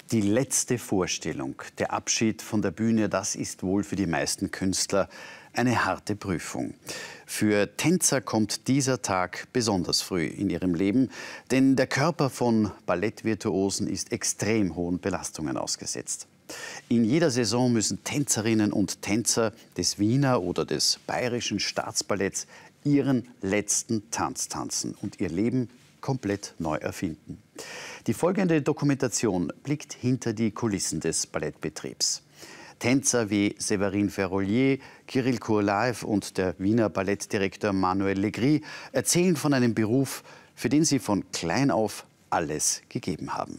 Die letzte Vorstellung, der Abschied von der Bühne, das ist wohl für die meisten Künstler eine harte Prüfung. Für Tänzer kommt dieser Tag besonders früh in ihrem Leben, denn der Körper von Ballettvirtuosen ist extrem hohen Belastungen ausgesetzt. In jeder Saison müssen Tänzerinnen und Tänzer des Wiener oder des Bayerischen Staatsballetts ihren letzten Tanz tanzen und ihr Leben komplett neu erfinden. Die folgende Dokumentation blickt hinter die Kulissen des Ballettbetriebs. Tänzer wie Séverine Ferrolier, Kirill Kurlaev und der Wiener Ballettdirektor Manuel Legris erzählen von einem Beruf, für den sie von klein auf alles gegeben haben.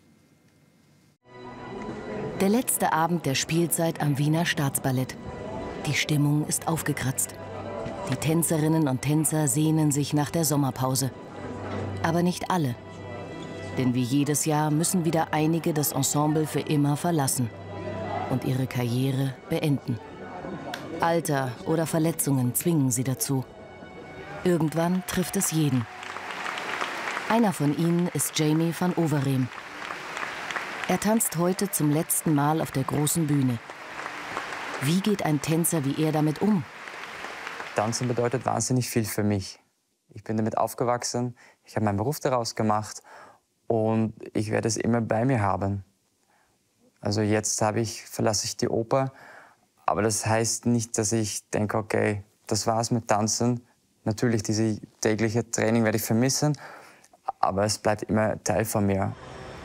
Der letzte Abend der Spielzeit am Wiener Staatsballett. Die Stimmung ist aufgekratzt. Die Tänzerinnen und Tänzer sehnen sich nach der Sommerpause. Aber nicht alle. Denn wie jedes Jahr müssen wieder einige das Ensemble für immer verlassen und ihre Karriere beenden. Alter oder Verletzungen zwingen sie dazu. Irgendwann trifft es jeden. Einer von ihnen ist Jamie van Overeem. Er tanzt heute zum letzten Mal auf der großen Bühne. Wie geht ein Tänzer wie er damit um? Tanzen bedeutet wahnsinnig viel für mich. Ich bin damit aufgewachsen, ich habe meinen Beruf daraus gemacht und ich werde es immer bei mir haben. Also jetzt verlasse ich die Oper, aber das heißt nicht, dass ich denke, okay, das war's mit Tanzen. Natürlich, dieses tägliche Training werde ich vermissen, aber es bleibt immer Teil von mir.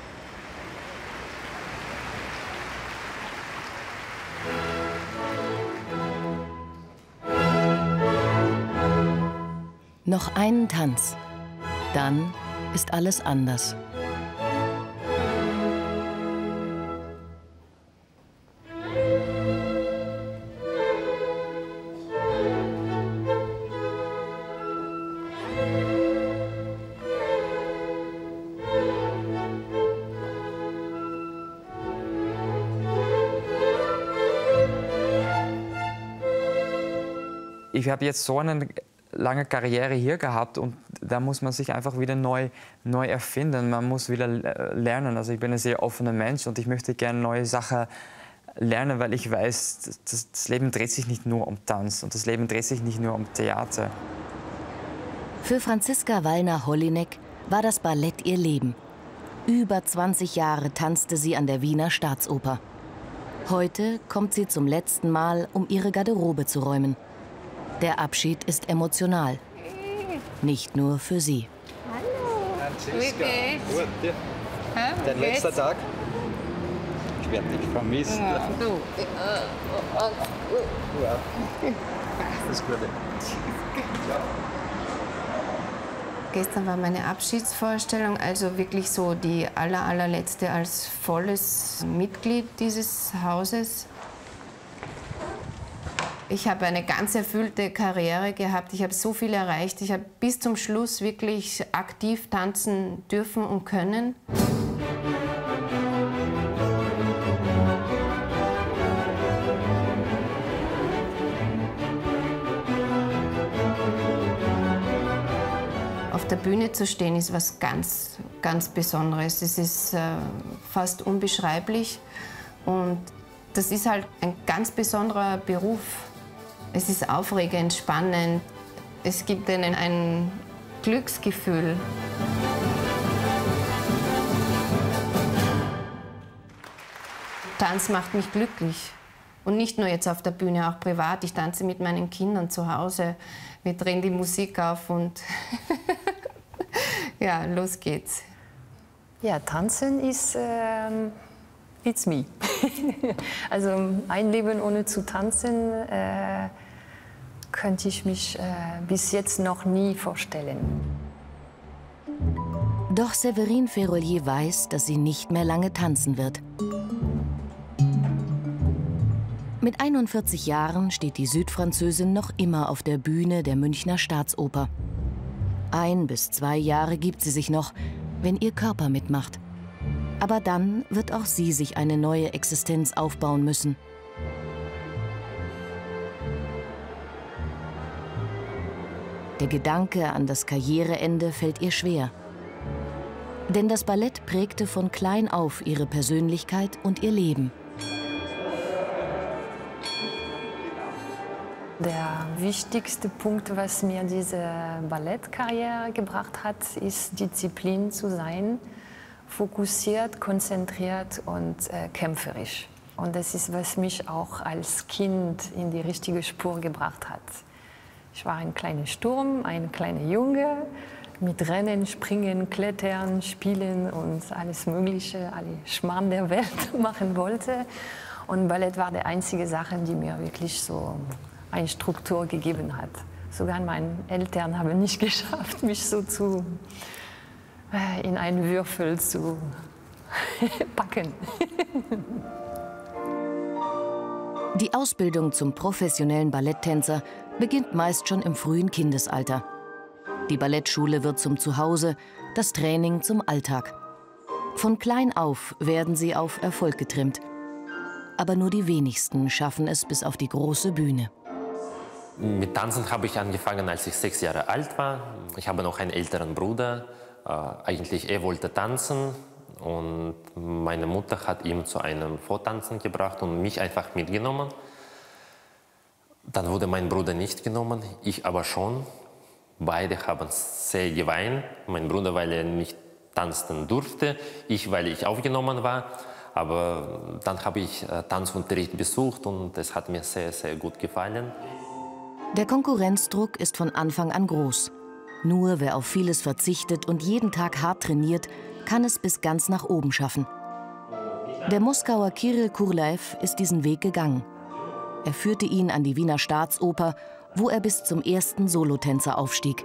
Noch einen Tanz, dann ist alles anders. Ich habe jetzt so eine lange Karriere hier gehabt und da muss man sich einfach wieder neu erfinden. Man muss wieder lernen. Also ich bin ein sehr offener Mensch und ich möchte gerne neue Sachen lernen, weil ich weiß, das Leben dreht sich nicht nur um Tanz und das Leben dreht sich nicht nur um Theater. Für Franziska Wallner-Hollinek war das Ballett ihr Leben. Über 20 Jahre tanzte sie an der Wiener Staatsoper. Heute kommt sie zum letzten Mal, um ihre Garderobe zu räumen. Der Abschied ist emotional. Nicht nur für sie. Hallo. Franziska, gut. Dein letzter Tag? Ich werde dich vermissen. Ja, du. Ja. Das ist gut. Gestern war meine Abschiedsvorstellung, also wirklich so die allerletzte als volles Mitglied dieses Hauses. Ich habe eine ganz erfüllte Karriere gehabt. Ich habe so viel erreicht. Ich habe bis zum Schluss wirklich aktiv tanzen dürfen und können. Auf der Bühne zu stehen ist was ganz Besonderes. Es ist fast unbeschreiblich und das ist halt ein ganz besonderer Beruf. Es ist aufregend, spannend. Es gibt ihnen ein Glücksgefühl. Tanz macht mich glücklich. Und nicht nur jetzt auf der Bühne, auch privat. Ich tanze mit meinen Kindern zu Hause. Wir drehen die Musik auf und ja, los geht's. Ja, tanzen ist it's me. Also ein Leben ohne zu tanzen könnte ich mich bis jetzt noch nie vorstellen. Doch Séverine Ferrolier weiß, dass sie nicht mehr lange tanzen wird. Mit 41 Jahren steht die Südfranzösin noch immer auf der Bühne der Münchner Staatsoper. 1 bis 2 Jahre gibt sie sich noch, wenn ihr Körper mitmacht. Aber dann wird auch sie sich eine neue Existenz aufbauen müssen. Der Gedanke an das Karriereende fällt ihr schwer. Denn das Ballett prägte von klein auf ihre Persönlichkeit und ihr Leben. Der wichtigste Punkt, was mir diese Ballettkarriere gebracht hat, ist Disziplin zu sein, fokussiert, konzentriert und kämpferisch. Und das ist, was mich auch als Kind in die richtige Spur gebracht hat. Ich war ein kleiner Sturm, ein kleiner Junge, mit Rennen, Springen, Klettern, Spielen und alles Mögliche, alle Schmarrn der Welt machen wollte. Und Ballett war die einzige Sache, die mir wirklich so eine Struktur gegeben hat. Sogar meine Eltern haben nicht geschafft, mich so in einen Würfel zu packen. Die Ausbildung zum professionellen Balletttänzer beginnt meist schon im frühen Kindesalter. Die Ballettschule wird zum Zuhause, das Training zum Alltag. Von klein auf werden sie auf Erfolg getrimmt. Aber nur die wenigsten schaffen es bis auf die große Bühne. Mit Tanzen habe ich angefangen, als ich 6 Jahre alt war. Ich habe noch einen älteren Bruder. Eigentlich er wollte tanzen und meine Mutter hat ihn zu einem Vortanzen gebracht und mich einfach mitgenommen. Dann wurde mein Bruder nicht genommen, ich aber schon. Beide haben sehr geweint. Mein Bruder, weil er nicht tanzen durfte, ich, weil ich aufgenommen war. Aber dann habe ich Tanzunterricht besucht und es hat mir sehr, sehr gut gefallen. Der Konkurrenzdruck ist von Anfang an groß. Nur wer auf vieles verzichtet und jeden Tag hart trainiert, kann es bis ganz nach oben schaffen. Der Moskauer Kiril Kurlaev ist diesen Weg gegangen. Er führte ihn an die Wiener Staatsoper, wo er bis zum ersten Solotänzer aufstieg.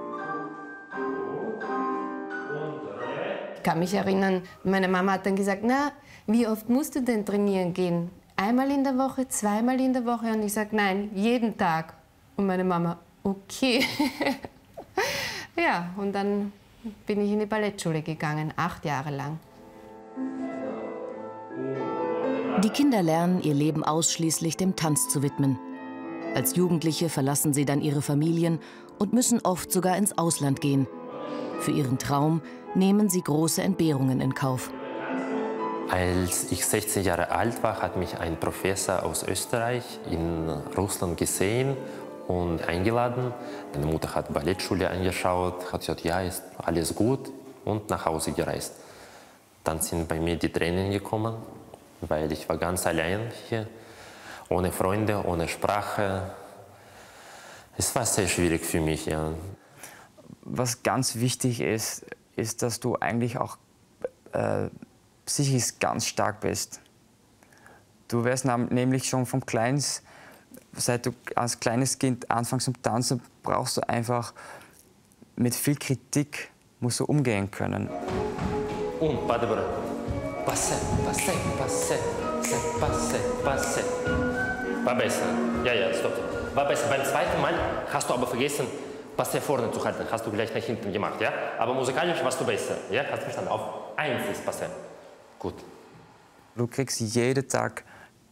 Ich kann mich erinnern, meine Mama hat dann gesagt, na, wie oft musst du denn trainieren gehen? Einmal in der Woche, zweimal in der Woche? Und ich sage, nein, jeden Tag. Und meine Mama, okay. Ja, und dann bin ich in die Ballettschule gegangen, 8 Jahre lang. Die Kinder lernen, ihr Leben ausschließlich dem Tanz zu widmen. Als Jugendliche verlassen sie dann ihre Familien und müssen oft sogar ins Ausland gehen. Für ihren Traum nehmen sie große Entbehrungen in Kauf. Als ich 16 Jahre alt war, hat mich ein Professor aus Österreich in Russland gesehen und eingeladen. Meine Mutter hat Ballettschule angeschaut, hat gesagt, ja, ist alles gut und nach Hause gereist. Dann sind bei mir die Tränen gekommen, weil ich war ganz allein hier, ohne Freunde, ohne Sprache. Es war sehr schwierig für mich, ja. Was ganz wichtig ist, ist, dass du eigentlich auch psychisch ganz stark bist. Du wirst nämlich schon vom Kleins, seit du als kleines Kind anfängst zum Tanzen, brauchst du einfach mit viel Kritik musst du umgehen können. Und Badebra. Passe, passe, passe, passe, passe. War besser. Ja, stopp. War besser. Beim zweiten Mal hast du aber vergessen, Passe vorne zu halten. Hast du gleich nach hinten gemacht, ja? Aber musikalisch warst du besser, ja? Hast du verstanden? Auf 1 ist Passe. Gut. Du kriegst jeden Tag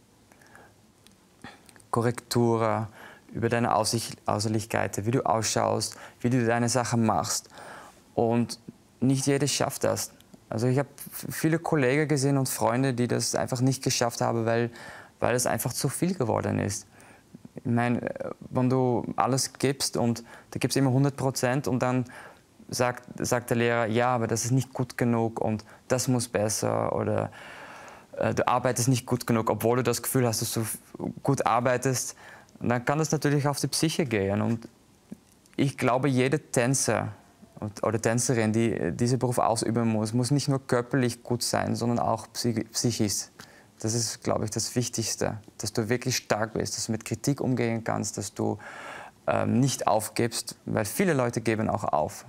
Korrekturen über deine Außerlichkeit, wie du ausschaust, wie du deine Sachen machst. Und nicht jeder schafft das. Also ich habe viele Kollegen gesehen und Freunde, die das einfach nicht geschafft haben, weil es einfach zu viel geworden ist. Ich meine, wenn du alles gibst und da gibst immer 100% und dann sagt der Lehrer, ja, aber das ist nicht gut genug und das muss besser oder du arbeitest nicht gut genug, obwohl du das Gefühl hast, dass du gut arbeitest. Und dann kann das natürlich auf die Psyche gehen. Und ich glaube, jeder Tänzer oder Tänzerin, die diesen Beruf ausüben muss nicht nur körperlich gut sein, sondern auch psychisch. Das ist, glaube ich, das Wichtigste, dass du wirklich stark bist, dass du mit Kritik umgehen kannst, dass du nicht aufgibst, weil viele Leute geben auch auf.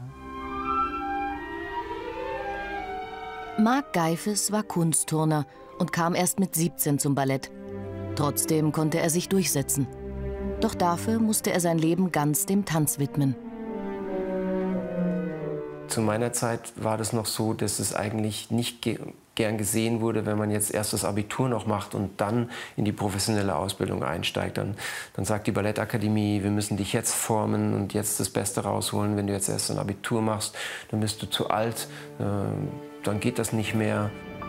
Marc Geifes war Kunstturner und kam erst mit 17 zum Ballett. Trotzdem konnte er sich durchsetzen. Doch dafür musste er sein Leben ganz dem Tanz widmen. Zu meiner Zeit war das noch so, dass es eigentlich nicht gern gesehen wurde, wenn man jetzt erst das Abitur noch macht und dann in die professionelle Ausbildung einsteigt. Dann sagt die Ballettakademie, wir müssen dich jetzt formen und jetzt das Beste rausholen. Wenn du jetzt erst ein Abitur machst, dann bist du zu alt, dann geht das nicht mehr.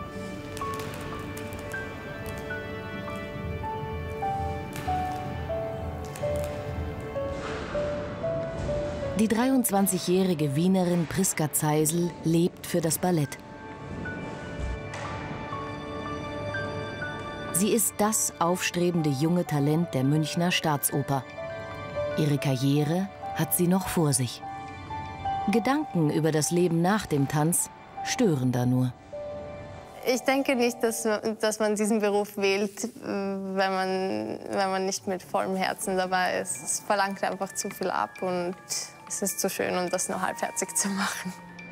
Die 23-jährige Wienerin Priska Zeisel lebt für das Ballett. Sie ist das aufstrebende junge Talent der Münchner Staatsoper. Ihre Karriere hat sie noch vor sich. Gedanken über das Leben nach dem Tanz stören da nur. Ich denke nicht, dass man diesen Beruf wählt, wenn man nicht mit vollem Herzen dabei ist. Es verlangt einfach zu viel ab und es ist zu schön, um das nur halbherzig zu machen.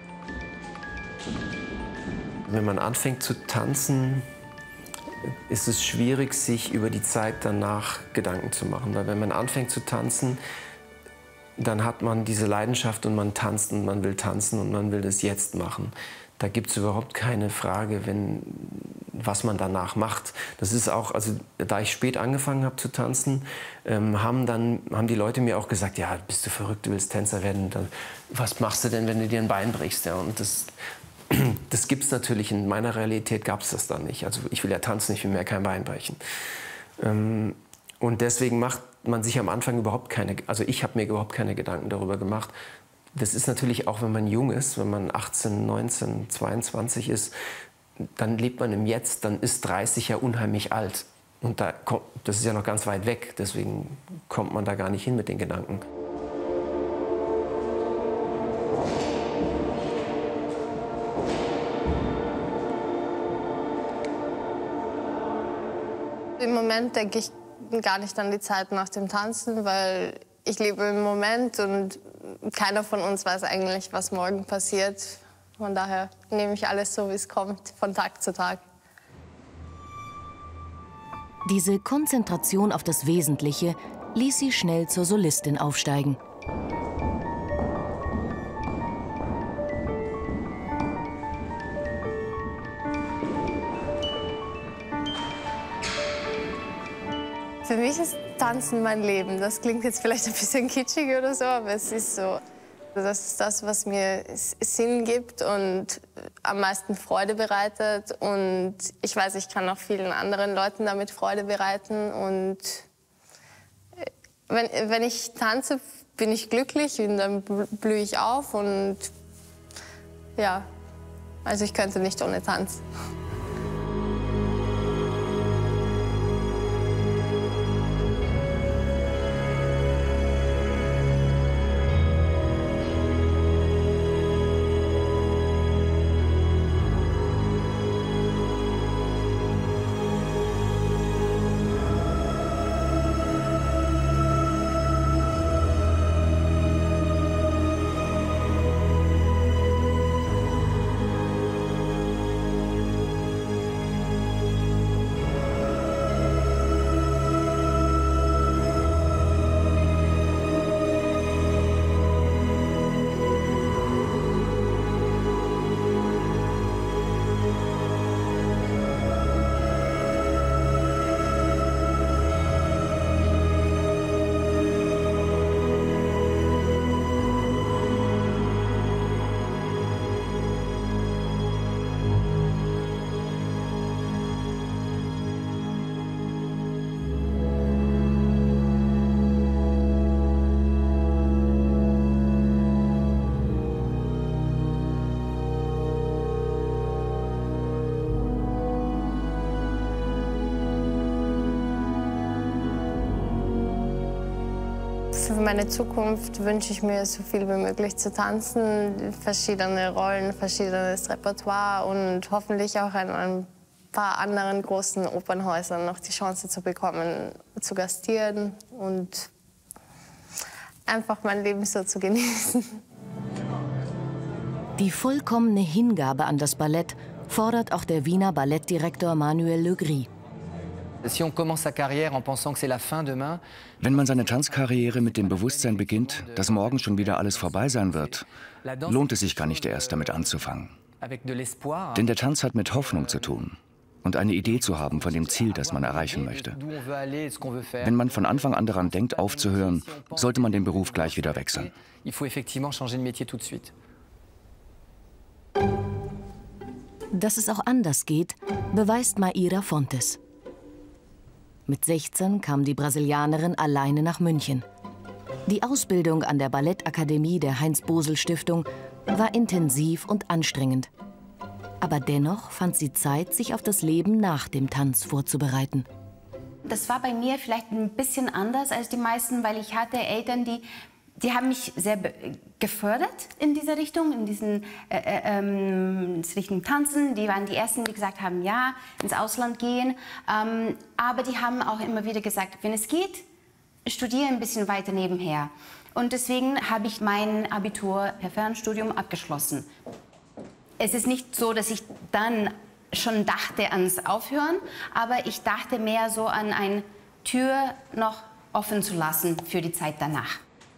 Wenn man anfängt zu tanzen, ist es schwierig, sich über die Zeit danach Gedanken zu machen. Weil wenn man anfängt zu tanzen, dann hat man diese Leidenschaft und man tanzt und man will tanzen und man will das jetzt machen. Da gibt es überhaupt keine Frage, was man danach macht. Das ist auch, also da ich spät angefangen habe zu tanzen, haben die Leute mir auch gesagt, ja, bist du verrückt, du willst Tänzer werden, was machst du denn, wenn du dir ein Bein brichst? Ja, und das gibt es natürlich, in meiner Realität gab es das dann nicht. Also ich will ja tanzen, ich will mir kein Bein brechen. Und deswegen macht man sich am Anfang ich habe mir überhaupt keine Gedanken darüber gemacht. Das ist natürlich auch, wenn man jung ist, wenn man 18, 19, 22 ist, dann lebt man im Jetzt, dann ist 30 ja unheimlich alt. Und das ist ja noch ganz weit weg, deswegen kommt man da gar nicht hin mit den Gedanken. Im Moment denke ich gar nicht an die Zeit nach dem Tanzen, weil ich lebe im Moment und keiner von uns weiß eigentlich, was morgen passiert. Von daher nehme ich alles so, wie es kommt, von Tag zu Tag. Diese Konzentration auf das Wesentliche ließ sie schnell zur Solistin aufsteigen. Für mich ist Tanzen mein Leben. Das klingt jetzt vielleicht ein bisschen kitschig oder so, aber es ist so. Das ist das, was mir Sinn gibt und am meisten Freude bereitet. Und ich weiß, ich kann auch vielen anderen Leuten damit Freude bereiten. Und wenn ich tanze, bin ich glücklich und dann blühe ich auf. Und ja, also ich könnte nicht ohne Tanz. Für meine Zukunft wünsche ich mir, so viel wie möglich zu tanzen, verschiedene Rollen, verschiedenes Repertoire und hoffentlich auch in ein paar anderen großen Opernhäusern noch die Chance zu bekommen, zu gastieren und einfach mein Leben so zu genießen. Die vollkommene Hingabe an das Ballett fordert auch der Wiener Ballettdirektor Manuel Le Gris. Wenn man seine Tanzkarriere mit dem Bewusstsein beginnt, dass morgen schon wieder alles vorbei sein wird, lohnt es sich gar nicht erst damit anzufangen. Denn der Tanz hat mit Hoffnung zu tun und eine Idee zu haben von dem Ziel, das man erreichen möchte. Wenn man von Anfang an daran denkt, aufzuhören, sollte man den Beruf gleich wieder wechseln. Dass es auch anders geht, beweist Mayra Fontes. Mit 16 kam die Brasilianerin alleine nach München. Die Ausbildung an der Ballettakademie der Heinz-Bosel-Stiftung war intensiv und anstrengend. Aber dennoch fand sie Zeit, sich auf das Leben nach dem Tanz vorzubereiten. Das war bei mir vielleicht ein bisschen anders als die meisten, weil ich hatte Eltern, die haben mich sehr gefördert in diese Richtung, in diesen Richtung Tanzen. Die waren die Ersten, die gesagt haben, ja, ins Ausland gehen. Aber die haben auch immer wieder gesagt, wenn es geht, studiere ein bisschen weiter nebenher. Und deswegen habe ich mein Abitur per Fernstudium abgeschlossen. Es ist nicht so, dass ich dann schon dachte ans Aufhören, aber ich dachte mehr so an eine Tür noch offen zu lassen für die Zeit danach.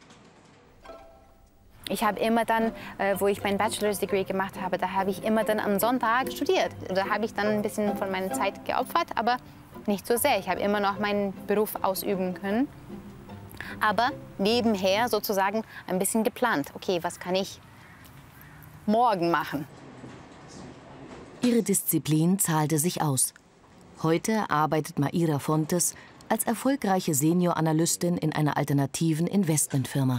Ich habe immer dann, wo ich mein Bachelor's Degree gemacht habe, da habe ich immer dann am Sonntag studiert. Da habe ich dann ein bisschen von meiner Zeit geopfert, aber nicht so sehr. Ich habe immer noch meinen Beruf ausüben können. Aber nebenher sozusagen ein bisschen geplant. Okay, was kann ich morgen machen? Ihre Disziplin zahlte sich aus. Heute arbeitet Mayra Fontes als erfolgreiche Senior-Analystin in einer alternativen Investmentfirma.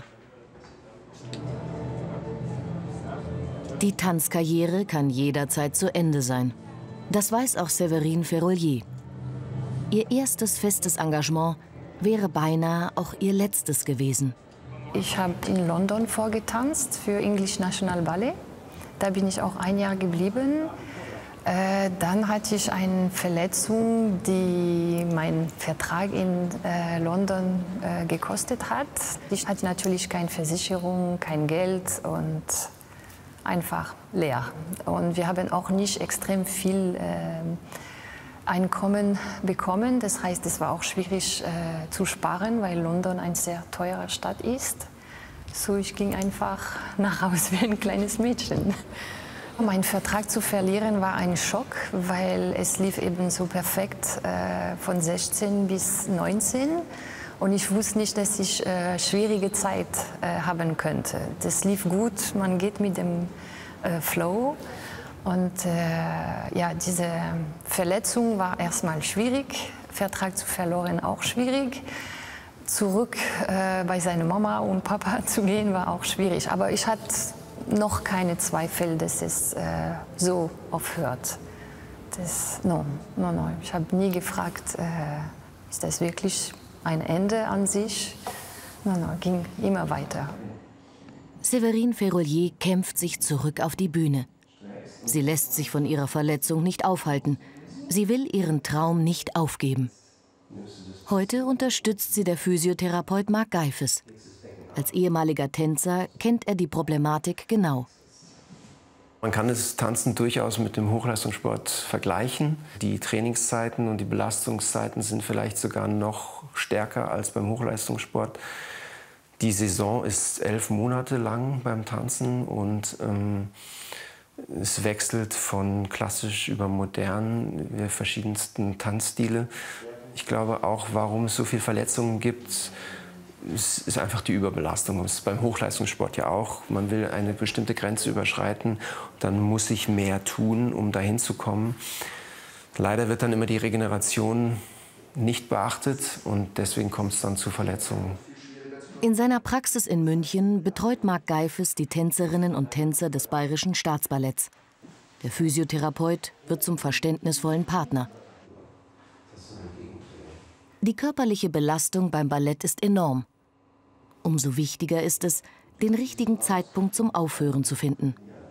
Die Tanzkarriere kann jederzeit zu Ende sein. Das weiß auch Séverine Ferrolier. Ihr erstes festes Engagement wäre beinahe auch ihr letztes gewesen. Ich habe in London vorgetanzt für English National Ballet. Da bin ich auch ein Jahr geblieben. Dann hatte ich eine Verletzung, die meinen Vertrag in London gekostet hat. Ich hatte natürlich keine Versicherung, kein Geld und einfach leer. Und wir haben auch nicht extrem viel Einkommen bekommen. Das heißt, es war auch schwierig zu sparen, weil London eine sehr teure Stadt ist. So, ich ging einfach nach Hause wie ein kleines Mädchen. Meinen Vertrag zu verlieren war ein Schock, weil es lief eben so perfekt von 16 bis 19. Und ich wusste nicht, dass ich schwierige Zeit haben könnte. Das lief gut, man geht mit dem Flow. Und ja, diese Verletzung war erstmal schwierig, Vertrag zu verloren auch schwierig. Zurück bei seiner Mama und Papa zu gehen war auch schwierig. Aber ich hatte noch keine Zweifel, dass es so aufhört. No. Ich habe nie gefragt, ist das wirklich ein Ende an sich? No, ging immer weiter. Séverine Ferrolier kämpft sich zurück auf die Bühne. Sie lässt sich von ihrer Verletzung nicht aufhalten. Sie will ihren Traum nicht aufgeben. Heute unterstützt sie der Physiotherapeut Marc Geifes. Als ehemaliger Tänzer kennt er die Problematik genau. Man kann das Tanzen durchaus mit dem Hochleistungssport vergleichen. Die Trainingszeiten und die Belastungszeiten sind vielleicht sogar noch stärker als beim Hochleistungssport. Die Saison ist 11 Monate lang beim Tanzen und es wechselt von klassisch über modern, die verschiedensten Tanzstile. Ich glaube auch, warum es so viele Verletzungen gibt, ist einfach die Überbelastung. Das ist beim Hochleistungssport ja auch. Man will eine bestimmte Grenze überschreiten, dann muss ich mehr tun, um dahin zu kommen. Leider wird dann immer die Regeneration nicht beachtet und deswegen kommt es dann zu Verletzungen. In seiner Praxis in München betreut Marc Geifes die Tänzerinnen und Tänzer des Bayerischen Staatsballetts. Der Physiotherapeut wird zum verständnisvollen Partner. Die körperliche Belastung beim Ballett ist enorm. Umso wichtiger ist es, den richtigen Zeitpunkt zum Aufhören zu finden.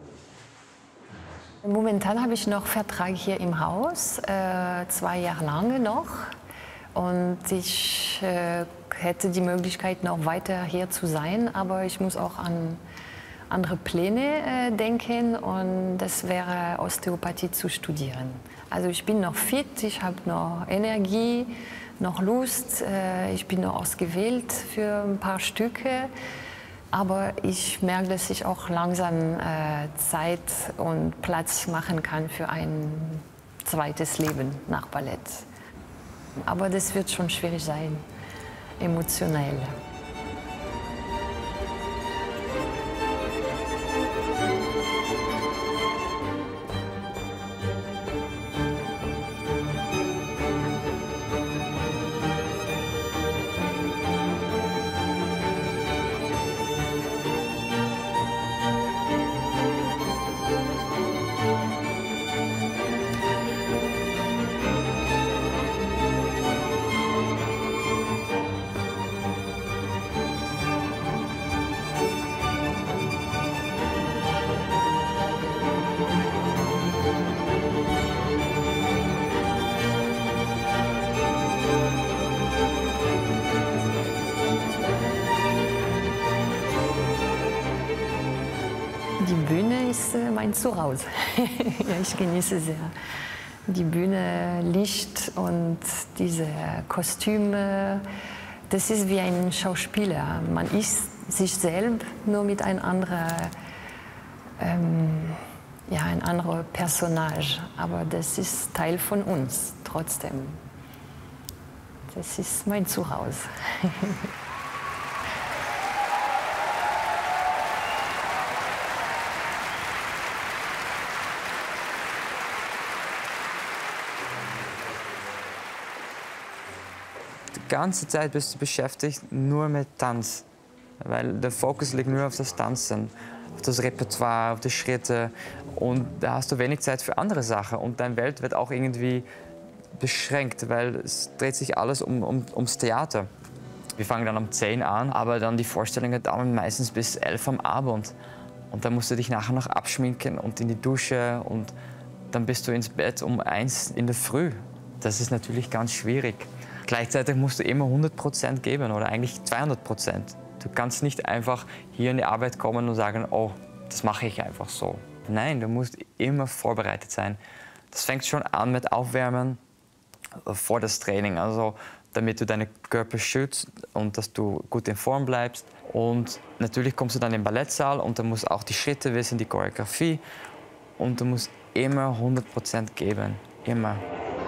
Momentan habe ich noch Vertrag hier im Haus, 2 Jahre lang noch. Und ich hätte die Möglichkeit, noch weiter hier zu sein, aber ich muss auch an andere Pläne denken und das wäre Osteopathie zu studieren. Also ich bin noch fit, ich habe noch Energie, noch Lust, ich bin noch ausgewählt für ein paar Stücke. Aber ich merke, dass ich auch langsam Zeit und Platz machen kann für ein zweites Leben nach Ballett. Aber das wird schon schwierig sein, emotionell. Die Bühne ist mein Zuhause. Ja, ich genieße sehr die Bühne, Licht und diese Kostüme. Das ist wie ein Schauspieler. Man ist sich selbst, nur mit ein anderer Personage. Aber das ist Teil von uns trotzdem. Das ist mein Zuhause. Die ganze Zeit bist du beschäftigt nur mit Tanz, weil der Fokus liegt nur auf das Tanzen, auf das Repertoire, auf die Schritte und da hast du wenig Zeit für andere Sachen und deine Welt wird auch irgendwie beschränkt, weil es dreht sich alles ums Theater. Wir fangen dann um 10 an, aber dann die Vorstellungen dauern meistens bis 11 am Abend und dann musst du dich nachher noch abschminken und in die Dusche und dann bist du ins Bett um 1 in der Früh. Das ist natürlich ganz schwierig. Gleichzeitig musst du immer 100% geben oder eigentlich 200%. Du kannst nicht einfach hier in die Arbeit kommen und sagen, oh, das mache ich einfach so. Nein, du musst immer vorbereitet sein. Das fängt schon an mit Aufwärmen vor das Training, also damit du deinen Körper schützt und dass du gut in Form bleibst. Und natürlich kommst du dann in den Ballettsaal und dann musst du auch die Schritte wissen, die Choreografie und du musst immer 100% geben, immer.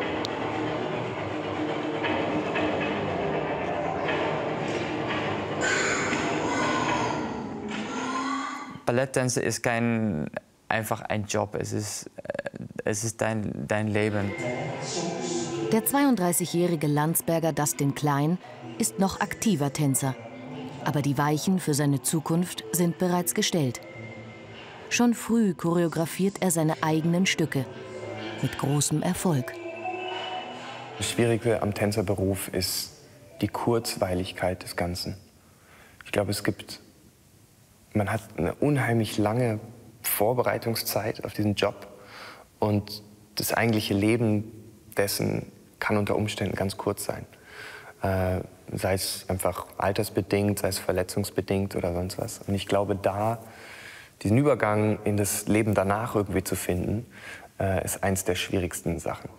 Balletttänzer ist kein einfach ein Job, es ist dein Leben. Der 32-jährige Landsberger Dustin Klein ist noch aktiver Tänzer. Aber die Weichen für seine Zukunft sind bereits gestellt. Schon früh choreografiert er seine eigenen Stücke. Mit großem Erfolg. Das Schwierige am Tänzerberuf ist die Kurzweiligkeit des Ganzen. Ich glaube, man hat eine unheimlich lange Vorbereitungszeit auf diesen Job und das eigentliche Leben dessen kann unter Umständen ganz kurz sein. Sei es einfach altersbedingt, sei es verletzungsbedingt oder sonst was. Und ich glaube, diesen Übergang in das Leben danach irgendwie zu finden, ist eins der schwierigsten Sachen.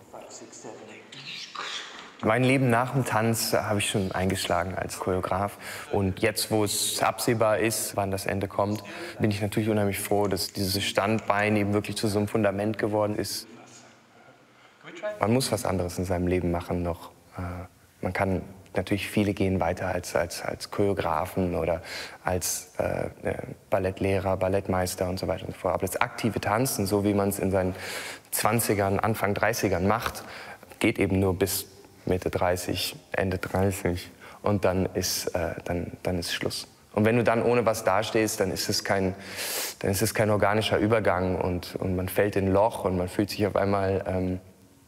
Mein Leben nach dem Tanz habe ich schon eingeschlagen als Choreograf. Und jetzt, wo es absehbar ist, wann das Ende kommt, bin ich natürlich unheimlich froh, dass dieses Standbein eben wirklich zu so einem Fundament geworden ist. Man muss was anderes in seinem Leben machen noch. Man kann natürlich, viele gehen weiter als Choreografen oder als Ballettlehrer, Ballettmeister und so weiter und so fort. Aber das aktive Tanzen, so wie man es in seinen 20ern, Anfang 30ern macht, geht eben nur bis Mitte 30, Ende 30 und dann ist Schluss. Und wenn du dann ohne was dastehst, dann ist es kein organischer Übergang und man fällt in ein Loch und man fühlt sich auf einmal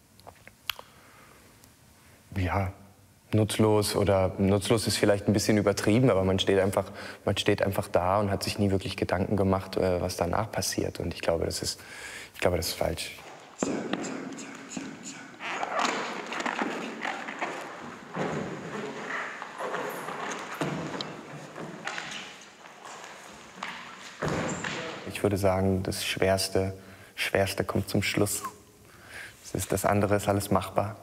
nutzlos, oder nutzlos ist vielleicht ein bisschen übertrieben, aber man steht einfach da und hat sich nie wirklich Gedanken gemacht, was danach passiert. Und ich glaube, das ist falsch. Ich würde sagen, das Schwerste kommt zum Schluss. Das andere ist alles machbar.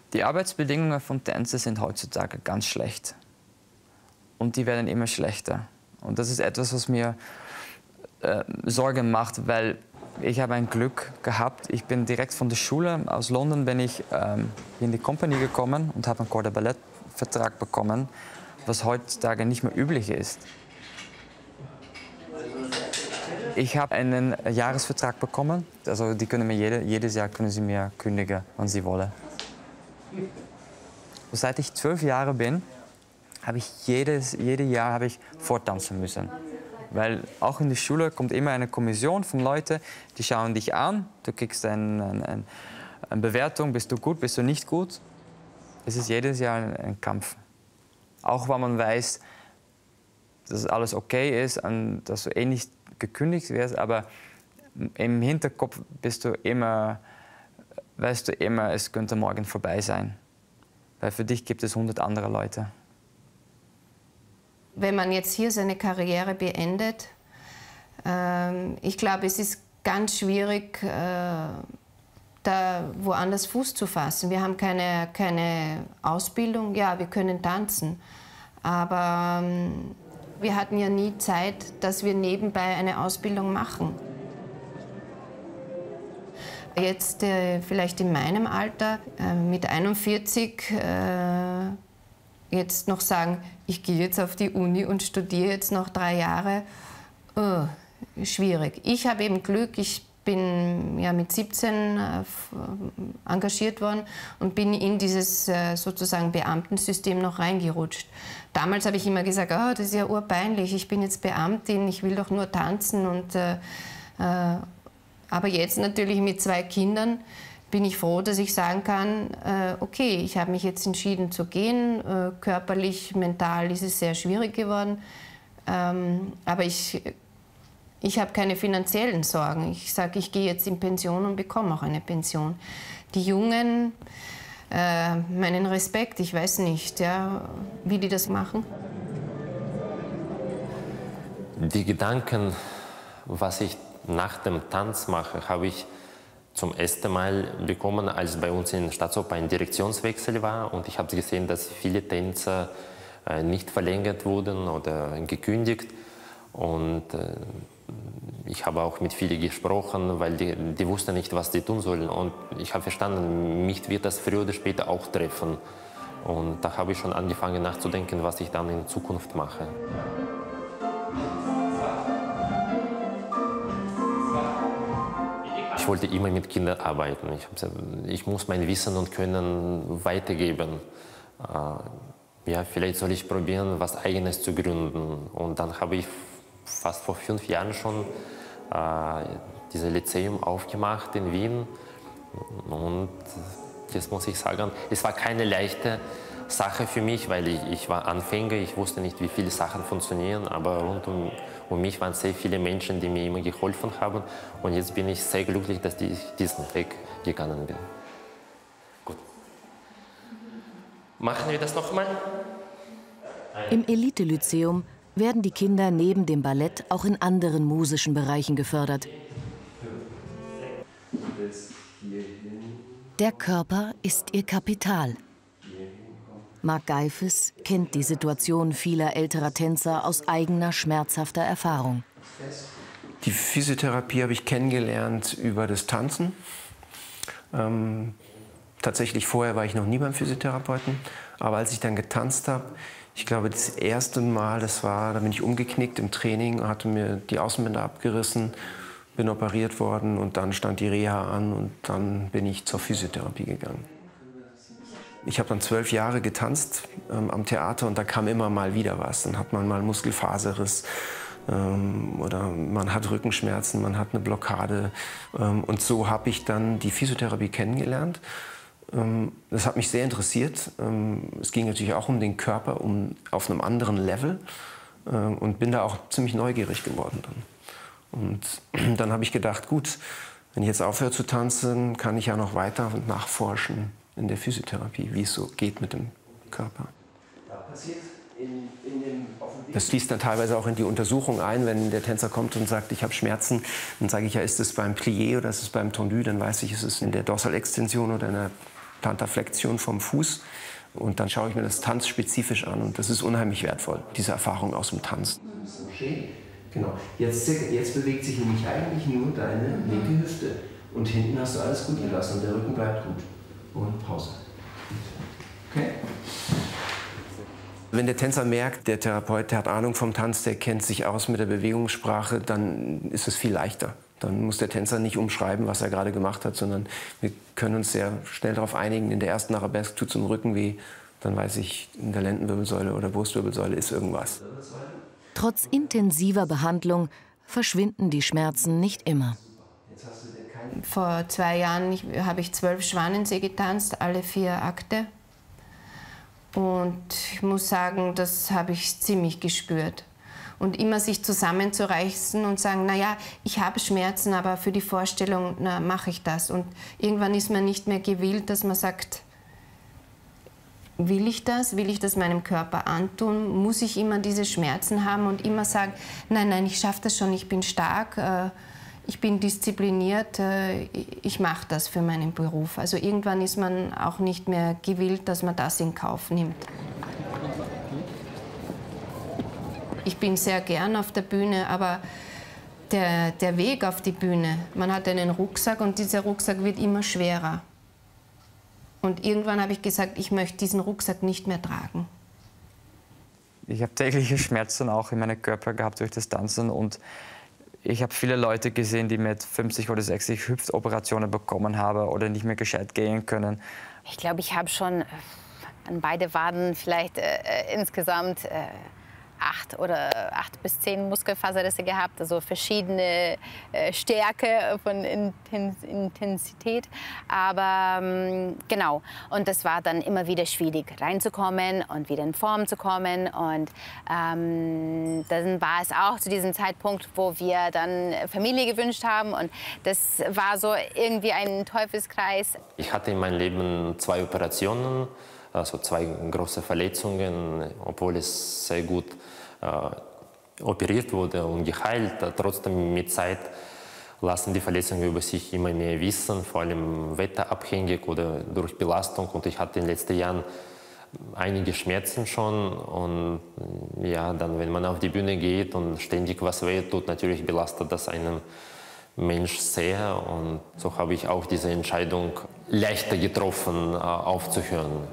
Die Arbeitsbedingungen von Tänzern sind heutzutage ganz schlecht. Und die werden immer schlechter. Und das ist etwas, was mir Sorgen macht, weil ich habe ein Glück gehabt. Ich bin direkt von der Schule aus London bin ich in die Company gekommen und habe einen Corps de Ballet-Vertrag bekommen, was heutzutage nicht mehr üblich ist. Ich habe einen Jahresvertrag bekommen. Also die können mir jedes Jahr können sie mir kündigen, wann sie wollen. Seit ich 12 Jahre bin, habe ich jedes Jahr habe ich vortanzen müssen. Weil auch in der Schule kommt immer eine Kommission von Leuten, die schauen dich an, du kriegst eine Bewertung, bist du gut, bist du nicht gut. Es ist jedes Jahr ein Kampf. Auch wenn man weiß, dass alles okay ist und dass du nicht gekündigt wirst, aber im Hinterkopf weißt du immer, es könnte morgen vorbei sein. Weil für dich gibt es 100 andere Leute. Wenn man jetzt hier seine Karriere beendet, ich glaube, es ist ganz schwierig, da woanders Fuß zu fassen. Wir haben keine Ausbildung, ja, wir können tanzen, aber wir hatten ja nie Zeit, dass wir nebenbei eine Ausbildung machen. Jetzt vielleicht in meinem Alter, mit 41, jetzt noch sagen, ich gehe jetzt auf die Uni und studiere jetzt noch 3 Jahre, schwierig. Ich habe eben Glück, ich bin ja mit 17 engagiert worden und bin in dieses sozusagen Beamtensystem noch reingerutscht. Damals habe ich immer gesagt, oh, das ist ja urpeinlich, ich bin jetzt Beamtin, ich will doch nur tanzen. Und, aber jetzt natürlich mit 2 Kindern bin ich froh, dass ich sagen kann, okay, ich habe mich jetzt entschieden zu gehen. Körperlich, mental ist es sehr schwierig geworden. Aber ich habe keine finanziellen Sorgen. Ich sage, ich gehe jetzt in Pension und bekomme auch eine Pension. Die Jungen, meinen Respekt, ich weiß nicht, ja, wie die das machen. Die Gedanken, was ich nach dem Tanz mache, habe ich zum ersten Mal bekommen, als bei uns in der Staatsoper ein Direktionswechsel war. Und ich habe gesehen, dass viele Tänzer nicht verlängert wurden oder gekündigt. Und ich habe auch mit vielen gesprochen, weil die wussten nicht, was sie tun sollen. Und ich habe verstanden, mich wird das früher oder später auch treffen. Und da habe ich schon angefangen nachzudenken, was ich dann in Zukunft mache. Ich wollte immer mit Kindern arbeiten. Ich habe gesagt, ich muss mein Wissen und Können weitergeben. Ja, vielleicht soll ich probieren, was Eigenes zu gründen. Und dann habe ich fast vor 5 Jahren schon dieses Lyzeum aufgemacht in Wien. Und jetzt muss ich sagen, es war keine leichte Sache für mich, weil ich war Anfänger, ich wusste nicht, wie viele Sachen funktionieren, aber rund um mich waren sehr viele Menschen, die mir immer geholfen haben. Und jetzt bin ich sehr glücklich, dass ich diesen Weg gegangen bin. Gut. Machen wir das nochmal? Im Elite-Lyzeum werden die Kinder neben dem Ballett auch in anderen musischen Bereichen gefördert. Der Körper ist ihr Kapital. Marc Geifes kennt die Situation vieler älterer Tänzer aus eigener schmerzhafter Erfahrung. Die Physiotherapie habe ich kennengelernt über das Tanzen. Tatsächlich vorher war ich noch nie beim Physiotherapeuten. Aber als ich dann getanzt habe, ich glaube, das erste Mal, da bin ich umgeknickt im Training, hatte mir die Außenbänder abgerissen, bin operiert worden und dann stand die Reha an und dann bin ich zur Physiotherapie gegangen. Ich habe dann 12 Jahre getanzt am Theater und da kam immer mal wieder was. Dann hat man mal einen Muskelfaserriss oder man hat Rückenschmerzen, man hat eine Blockade. Und so habe ich dann die Physiotherapie kennengelernt. Das hat mich sehr interessiert. Es ging natürlich auch um den Körper, auf einem anderen Level. Und bin da auch ziemlich neugierig geworden dann. Und dann habe ich gedacht, gut, wenn ich jetzt aufhöre zu tanzen, kann ich ja noch weiter nachforschen in der Physiotherapie, wie es so geht mit dem Körper. Das fließt dann teilweise auch in die Untersuchung ein, wenn der Tänzer kommt und sagt, ich habe Schmerzen, dann sage ich ja, ist es beim Plié oder ist es beim Tendu, dann weiß ich, ist es in der Dorsalextension oder in der Plantarflexion vom Fuß. Und dann schaue ich mir das tanzspezifisch an. Und das ist unheimlich wertvoll, diese Erfahrung aus dem Tanzen. Genau. Jetzt bewegt sich nämlich eigentlich nur deine linke Hüfte. Und hinten hast du alles gut gelassen und der Rücken bleibt gut. Und Pause. Okay? Wenn der Tänzer merkt, der Therapeut, der hat Ahnung vom Tanz, der kennt sich aus mit der Bewegungssprache, dann ist es viel leichter. Dann muss der Tänzer nicht umschreiben, was er gerade gemacht hat, sondern wir können uns sehr schnell darauf einigen, in der ersten Arabesque tut es im Rücken weh, dann weiß ich, in der Lendenwirbelsäule oder Brustwirbelsäule ist irgendwas. Trotz intensiver Behandlung verschwinden die Schmerzen nicht immer. Vor 2 Jahren habe ich 12 Schwanensee getanzt, alle 4 Akte. Und ich muss sagen, das habe ich ziemlich gespürt. Und immer sich zusammenzureißen und sagen, naja, ich habe Schmerzen, aber für die Vorstellung mache ich das. Und irgendwann ist man nicht mehr gewillt, dass man sagt, will ich das meinem Körper antun? Muss ich immer diese Schmerzen haben und immer sagen, nein, nein, ich schaffe das schon, ich bin stark, ich bin diszipliniert, ich mache das für meinen Beruf. Also irgendwann ist man auch nicht mehr gewillt, dass man das in Kauf nimmt. Ich bin sehr gern auf der Bühne, aber der Weg auf die Bühne, man hat einen Rucksack und dieser Rucksack wird immer schwerer. Und irgendwann habe ich gesagt, ich möchte diesen Rucksack nicht mehr tragen. Ich habe tägliche Schmerzen auch in meinem Körper gehabt durch das Tanzen und ich habe viele Leute gesehen, die mit 50 oder 60 Hüftoperationen bekommen haben oder nicht mehr gescheit gehen können. Ich glaube, ich habe schon an beide Waden vielleicht insgesamt 8 bis 10 Muskelfaserrisse gehabt, also verschiedene Stärke von Intensität. Aber genau, und das war dann immer wieder schwierig, reinzukommen und wieder in Form zu kommen. Und dann war es auch zu diesem Zeitpunkt, wo wir dann Familie gewünscht haben. Und das war so irgendwie ein Teufelskreis. Ich hatte in meinem Leben 2 Operationen. Also 2 große Verletzungen, obwohl es sehr gut operiert wurde und geheilt. Trotzdem mit Zeit lassen die Verletzungen über sich immer mehr wissen, vor allem wetterabhängig oder durch Belastung. Und ich hatte in den letzten Jahren einige Schmerzen schon. Und ja, dann, wenn man auf die Bühne geht und ständig was wehtut, natürlich belastet das einen Mensch sehr. Und so habe ich auch diese Entscheidung leichter getroffen, aufzuhören.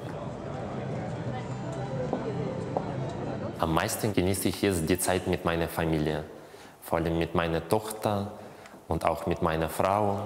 Am meisten genieße ich jetzt die Zeit mit meiner Familie, vor allem mit meiner Tochter und auch mit meiner Frau.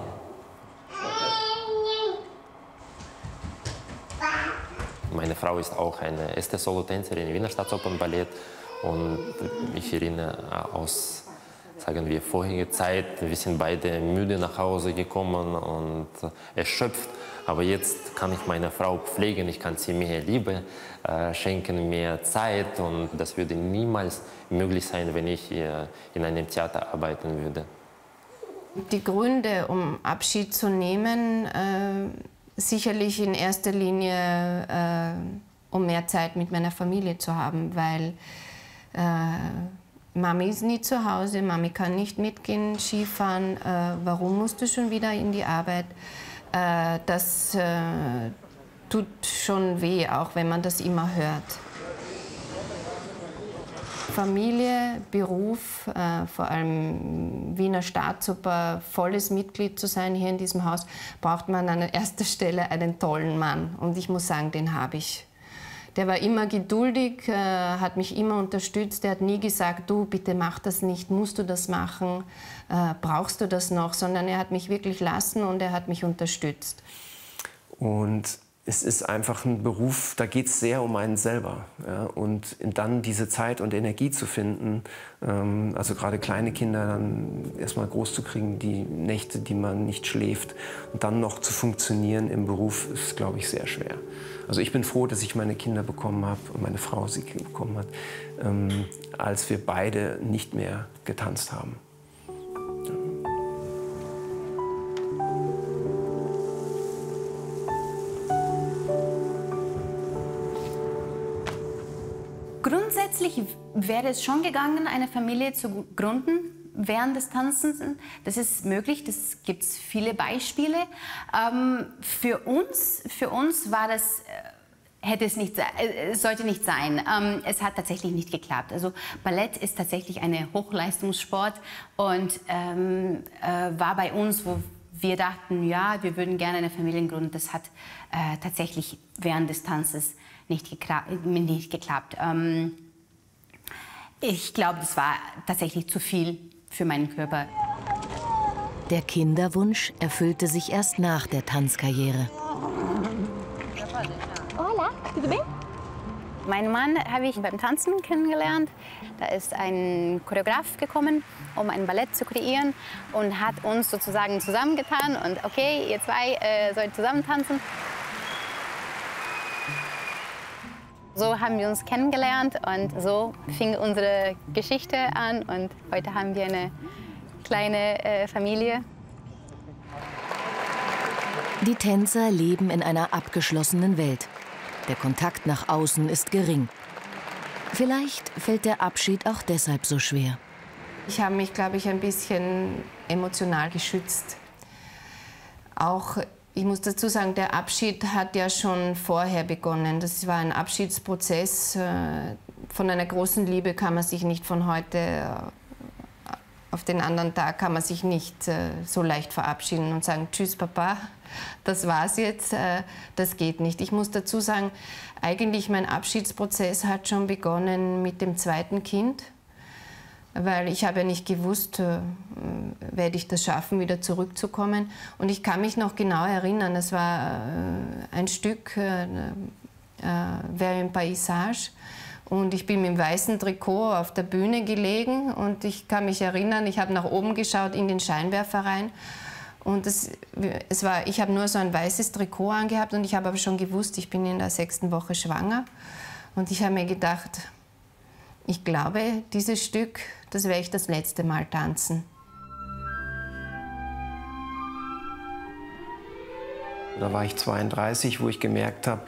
Meine Frau ist auch eine erste Solotänzerin im Wiener Staatsopernballett und ich erinnere aus, sagen wir, vorheriger Zeit, wir sind beide müde nach Hause gekommen und erschöpft. Aber jetzt kann ich meine Frau pflegen, ich kann sie mehr Liebe schenken, mehr Zeit. Und das würde niemals möglich sein, wenn ich in einem Theater arbeiten würde. Die Gründe, um Abschied zu nehmen, sicherlich in erster Linie, um mehr Zeit mit meiner Familie zu haben, weil Mami ist nie zu Hause, Mami kann nicht mitgehen, Skifahren, warum musst du schon wieder in die Arbeit? Das tut schon weh, auch wenn man das immer hört. Familie, Beruf, vor allem Wiener Staatsoper, volles Mitglied zu sein hier in diesem Haus, braucht man an erster Stelle einen tollen Mann. Und ich muss sagen, den habe ich. Der war immer geduldig, hat mich immer unterstützt. Der hat nie gesagt, du, bitte mach das nicht, musst du das machen, brauchst du das noch, sondern er hat mich wirklich lassen und er hat mich unterstützt. Und es ist einfach ein Beruf, da geht es sehr um einen selber. Ja? Und dann diese Zeit und Energie zu finden, also gerade kleine Kinder dann erstmal groß zu kriegen, die Nächte, die man nicht schläft, und dann noch zu funktionieren im Beruf, ist, glaube ich, sehr schwer. Also ich bin froh, dass ich meine Kinder bekommen habe und meine Frau sie bekommen hat, als wir beide nicht mehr getanzt haben. Grundsätzlich wäre es schon gegangen, eine Familie zu gründen, während des Tanzens. Das ist möglich, das gibt es viele Beispiele. Für uns war das, sollte nicht sein. Es hat tatsächlich nicht geklappt. Also Ballett ist tatsächlich ein Hochleistungssport und war bei uns, wo wir dachten, ja, wir würden gerne eine Familie gründen. Das hat tatsächlich während des Tanzes nicht geklappt. Ich glaube, das war tatsächlich zu viel für meinen Körper. Der Kinderwunsch erfüllte sich erst nach der Tanzkarriere. Hola, tudo bem? Meinen Mann habe ich beim Tanzen kennengelernt. Da ist ein Choreograf gekommen, um ein Ballett zu kreieren und hat uns sozusagen zusammengetan und okay, ihr zwei sollt zusammen tanzen. So haben wir uns kennengelernt und so fing unsere Geschichte an und heute haben wir eine kleine Familie. Die Tänzer leben in einer abgeschlossenen Welt. Der Kontakt nach außen ist gering. Vielleicht fällt der Abschied auch deshalb so schwer. Ich habe mich, glaube ich, ein bisschen emotional geschützt. Auch, ich muss dazu sagen, der Abschied hat ja schon vorher begonnen. Das war ein Abschiedsprozess. Von einer großen Liebe kann man sich nicht von heute auf den anderen Tag kann man sich nicht so leicht verabschieden und sagen, tschüss Papa, das war's jetzt, das geht nicht. Ich muss dazu sagen, eigentlich mein Abschiedsprozess hat schon begonnen mit dem zweiten Kind, weil ich habe ja nicht gewusst, werde ich das schaffen, wieder zurückzukommen. Und ich kann mich noch genau erinnern, das war ein Stück, Vers un Paysage. Und ich bin mit dem weißen Trikot auf der Bühne gelegen und ich kann mich erinnern, ich habe nach oben geschaut in den Scheinwerfer rein und ich habe nur so ein weißes Trikot angehabt und ich habe aber schon gewusst, ich bin in der 6. Woche schwanger und ich habe mir gedacht, ich glaube, dieses Stück, das werde ich das letzte Mal tanzen. Da war ich 32, wo ich gemerkt habe,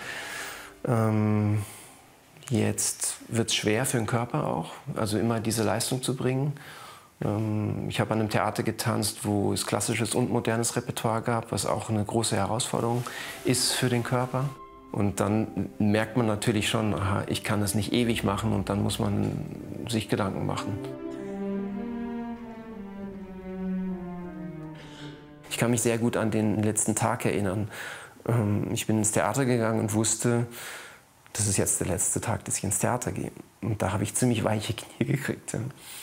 jetzt wird es schwer für den Körper auch, also immer diese Leistung zu bringen. Ich habe an einem Theater getanzt, wo es klassisches und modernes Repertoire gab, was auch eine große Herausforderung ist für den Körper. Und dann merkt man natürlich schon, aha, ich kann das nicht ewig machen und dann muss man sich Gedanken machen. Ich kann mich sehr gut an den letzten Tag erinnern. Ich bin ins Theater gegangen und wusste, das ist jetzt der letzte Tag, dass ich ins Theater gehe. Und da habe ich ziemlich weiche Knie gekriegt.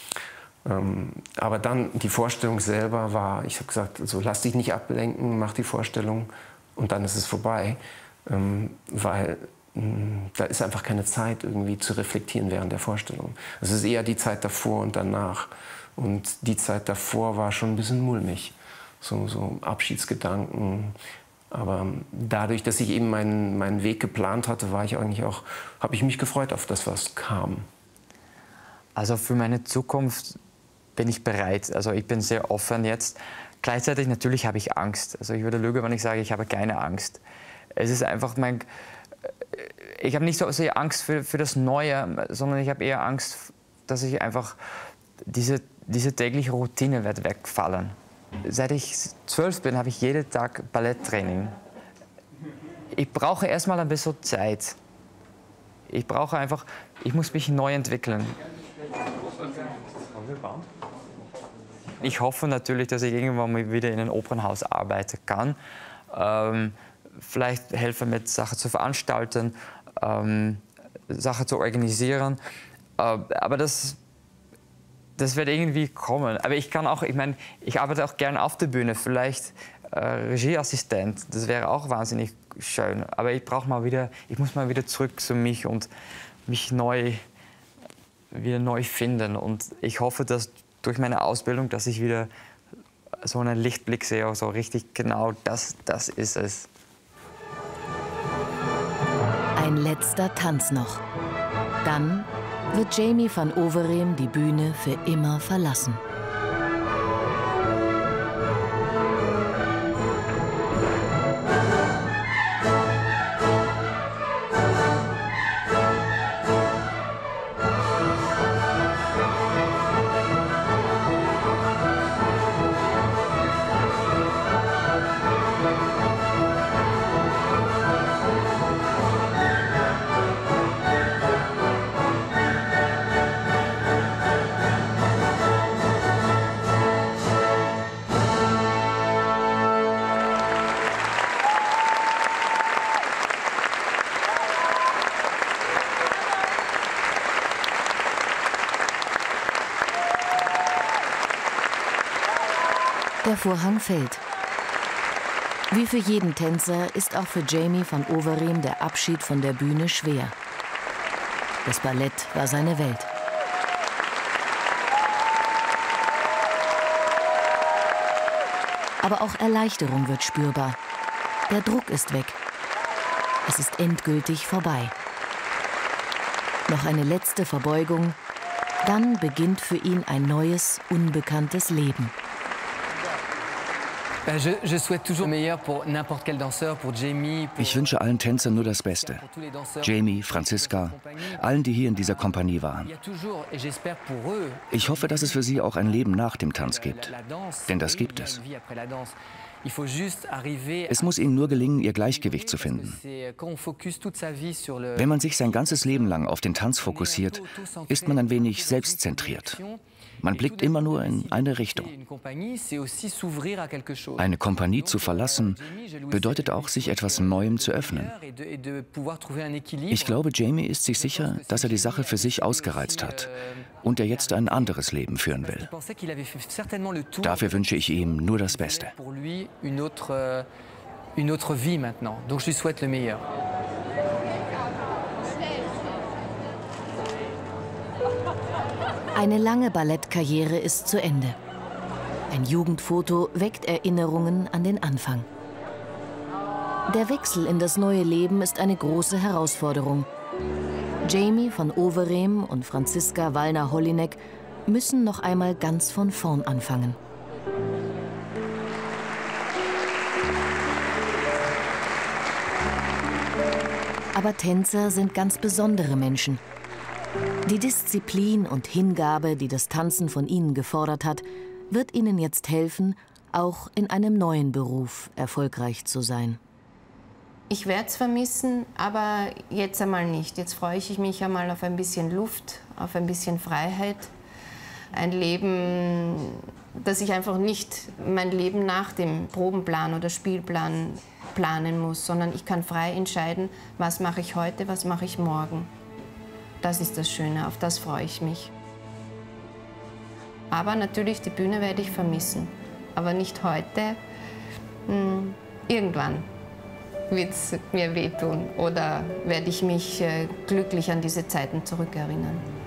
Aber dann die Vorstellung selber war, ich habe gesagt, also, lass dich nicht ablenken, mach die Vorstellung und dann ist es vorbei. Weil da ist einfach keine Zeit, irgendwie zu reflektieren während der Vorstellung. Es ist eher die Zeit davor und danach. Und die Zeit davor war schon ein bisschen mulmig. So Abschiedsgedanken. Aber dadurch, dass ich eben meinen Weg geplant hatte, habe ich mich gefreut auf das, was kam. Also für meine Zukunft bin ich bereit. Also ich bin sehr offen jetzt. Gleichzeitig natürlich habe ich Angst. Also ich würde lügen, wenn ich sage, ich habe keine Angst. Es ist einfach ich habe nicht so sehr Angst für das Neue, sondern ich habe eher Angst, dass ich einfach diese tägliche Routine wird wegfallen. Seit ich 12 bin, habe ich jeden Tag Balletttraining. Ich brauche erstmal ein bisschen Zeit. Ich muss mich neu entwickeln. Ich hoffe natürlich, dass ich irgendwann mal wieder in einem Opernhaus arbeiten kann. Vielleicht helfen mit Sachen zu veranstalten, Sachen zu organisieren. Aber das wird irgendwie kommen. Aber ich arbeite auch gerne auf der Bühne, vielleicht Regieassistent. Das wäre auch wahnsinnig schön. Aber ich muss mal wieder zurück zu mich und mich wieder neu finden. Und ich hoffe, dass durch meine Ausbildung, dass ich wieder so einen Lichtblick sehe, so richtig genau, das ist es. Ein letzter Tanz noch. Dann wird Jamie van Overeem die Bühne für immer verlassen. Der Vorhang fällt. Wie für jeden Tänzer ist auch für Jamie van Overeem der Abschied von der Bühne schwer. Das Ballett war seine Welt. Aber auch Erleichterung wird spürbar. Der Druck ist weg. Es ist endgültig vorbei. Noch eine letzte Verbeugung, dann beginnt für ihn ein neues, unbekanntes Leben. Ich wünsche allen Tänzern nur das Beste. Jamie, Franziska, allen, die hier in dieser Kompanie waren. Ich hoffe, dass es für sie auch ein Leben nach dem Tanz gibt. Denn das gibt es. Es muss ihnen nur gelingen, ihr Gleichgewicht zu finden. Wenn man sich sein ganzes Leben lang auf den Tanz fokussiert, ist man ein wenig selbstzentriert. Man blickt immer nur in eine Richtung. Eine Kompanie zu verlassen, bedeutet auch, sich etwas Neuem zu öffnen. Ich glaube, Jamie ist sich sicher, dass er die Sache für sich ausgereizt hat und er jetzt ein anderes Leben führen will. Dafür wünsche ich ihm nur das Beste. Eine lange Ballettkarriere ist zu Ende. Ein Jugendfoto weckt Erinnerungen an den Anfang. Der Wechsel in das neue Leben ist eine große Herausforderung. Jamie van Overeem und Franziska Wallner-Hollinek müssen noch einmal ganz von vorn anfangen. Aber Tänzer sind ganz besondere Menschen. Die Disziplin und Hingabe, die das Tanzen von ihnen gefordert hat, wird ihnen jetzt helfen, auch in einem neuen Beruf erfolgreich zu sein. Ich werde es vermissen, aber jetzt einmal nicht. Jetzt freue ich mich einmal auf ein bisschen Luft, auf ein bisschen Freiheit. Ein Leben, dass ich einfach nicht mein Leben nach dem Probenplan oder Spielplan planen muss, sondern ich kann frei entscheiden, was mache ich heute, was mache ich morgen. Das ist das Schöne, auf das freue ich mich. Aber natürlich, die Bühne werde ich vermissen. Aber nicht heute. Irgendwann wird es mir wehtun oder werde ich mich glücklich an diese Zeiten zurückerinnern.